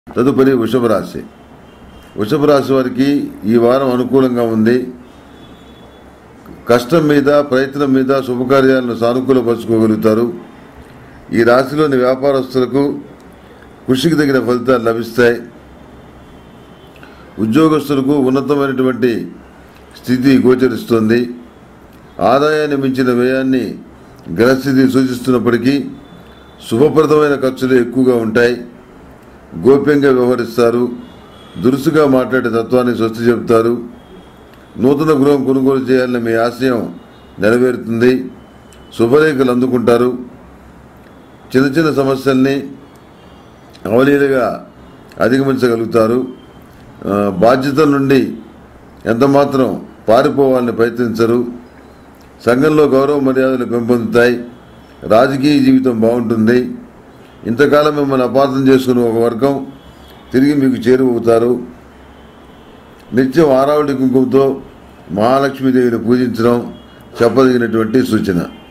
తదుపరి వృషభ రాశి. వృషభ రాశి వారికి ఈ వారం అనుకూలంగా ఉంది. కష్టం మీద, ప్రయత్నం మీద శుభకార్యాలను సానుకూలపరుచుకోగలుగుతారు. ఈ రాశిలోని వ్యాపారస్తులకు కృషికి తగిన ఫలితాలు లభిస్తాయి. ఉద్యోగస్తులకు ఉన్నతమైనటువంటి స్థితి గోచరిస్తోంది. ఆదాయాన్ని మించిన వ్యయాన్ని గ్రహస్థితి సూచిస్తున్నప్పటికీ శుభప్రదమైన ఖర్చులు ఎక్కువగా ఉంటాయి. గోప్యంగా వ్యవహరిస్తారు. దురుసుగా మాట్లాడే తత్వాన్ని స్వస్తి చెబుతారు. నూతన గృహం కొనుగోలు చేయాలని మీ ఆశయం నెరవేరుతుంది. శుభలేఖలు అందుకుంటారు. చిన్న చిన్న సమస్యల్ని అవలీలగా అధిగమించగలుగుతారు. బాధ్యతల నుండి ఎంతమాత్రం పారిపోవాలని ప్రయత్నించరు. సంఘంలో గౌరవ మర్యాదలు పెంపొందుతాయి. రాజకీయ జీవితం బాగుంటుంది. ఇంతకాలం మిమ్మల్ని అపార్థం చేసుకుని ఒక వర్గం తిరిగి మీకు చేరువవుతారు. నిత్యం ఆరావళి కుంకుమతో మహాలక్ష్మీదేవిని పూజించడం చెప్పదగినటువంటి సూచన.